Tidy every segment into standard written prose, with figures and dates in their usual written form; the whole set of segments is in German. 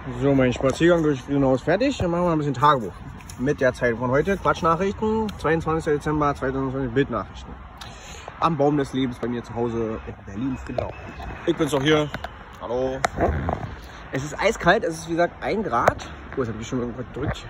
So, mein Spaziergang durch Grünhaus fertig. Dann machen wir ein bisschen Tagebuch. Mit der Zeit von heute. Quatschnachrichten. 22. Dezember 2020 Bildnachrichten. Am Baum des Lebens bei mir zu Hause in Berlin-Friedlau. Ich bin's auch hier. Hallo. Es ist eiskalt. Es ist wie gesagt 1 Grad. Oh, jetzt habe ich schon irgendwas gedrückt.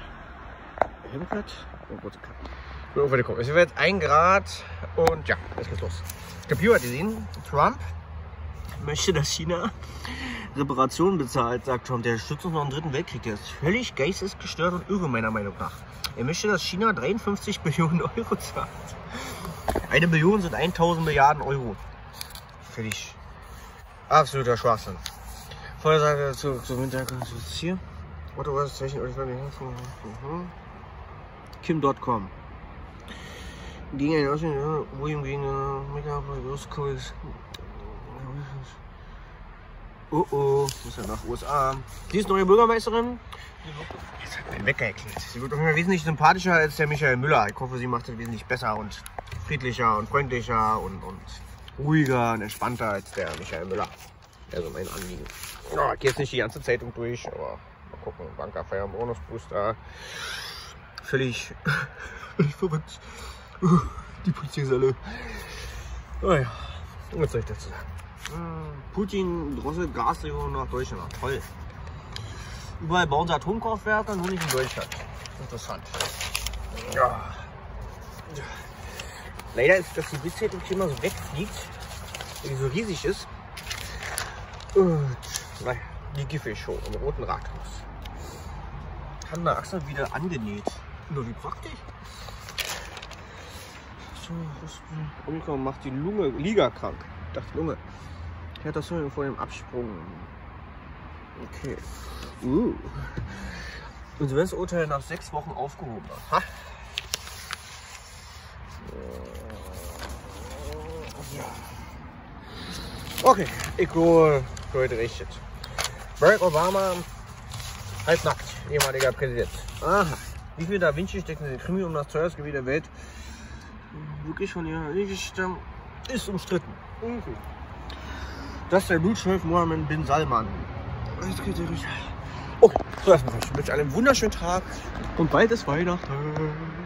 Es wird jetzt 1 Grad und ja, jetzt geht's los. Ich habe hier gesehen, Trump möchte, dass China Reparationen bezahlt, sagt Trump. Der stützt uns noch im 3. Weltkrieg. Der ist völlig geistesgestört und irre, meiner Meinung nach. Er möchte, dass China 53 Billionen Euro zahlt. 1 Billion sind 1000 Milliarden Euro. Völlig absoluter Schwachsinn. Vorher zu Winter, was ist hier? Otto, was Zeichen? Kim.com. Gegen einen Ausländer, wo ihm gegen Megapolis. Oh, muss ja nach USA. Sie ist neue Bürgermeisterin. Jetzt hat mein Wecker erklärt. Sie wird auf jeden Fall wesentlich sympathischer als der Michael Müller. Ich hoffe, sie macht es wesentlich besser und friedlicher und freundlicher und ruhiger und entspannter als der Michael Müller. Also mein Anliegen. Ja, ich gehe jetzt nicht die ganze Zeitung durch, aber mal gucken. Bankerfeier, Bonusbooster. Völlig verrückt. Die Polizei ist alle. Naja, was soll ich dazu sagen? Putin drosselt Gaslieferungen nach Deutschland. Toll. Überall bauen sie Atomkraftwerke, nur nicht in Deutschland. Interessant. Ja. Leider ist, dass die Bildzeitung immer so wegfliegt, weil die so riesig ist. Und naja, die Gipfelshow im Roten Rathaus. Hanna Axel wieder angenäht. Nur wie praktisch. So, Omikron macht die Liga krank. Ich dachte Lunge. Ich hatte das so vor dem Absprung. Okay. Insolvenzurteil nach 6 Wochen aufgehoben. Ha? Ja. Okay, ich hole heute richtig. Barack Obama, halbnackt, ehemaliger Präsident. Aha. Wie viel Da Vinci stecken in den Krimi um das teuerste Gebiet der Welt? Wirklich von ihrer Liegestamm ist umstritten. Das ist der Blutschwolf Mohammed bin Salman. Okay, so erstmal. Ich wünsche allen einen wunderschönen Tag und bald ist Weihnachten.